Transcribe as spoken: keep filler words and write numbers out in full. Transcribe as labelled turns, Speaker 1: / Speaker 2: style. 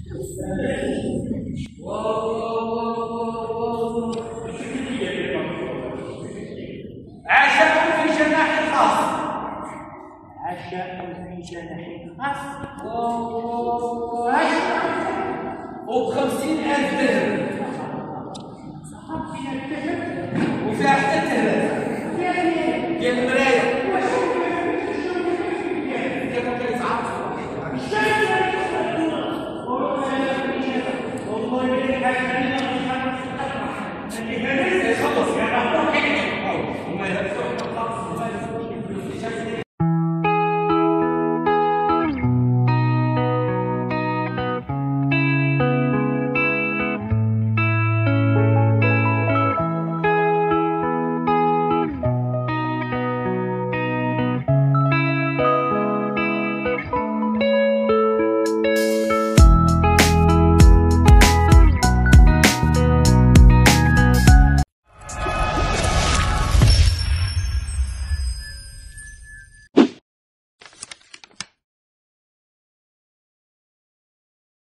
Speaker 1: عشاء في جناح خاص.
Speaker 2: عشاء في جناح خاص.
Speaker 1: وبخمسين ألف درهم. وفيها حتى التهبات ديال المراية.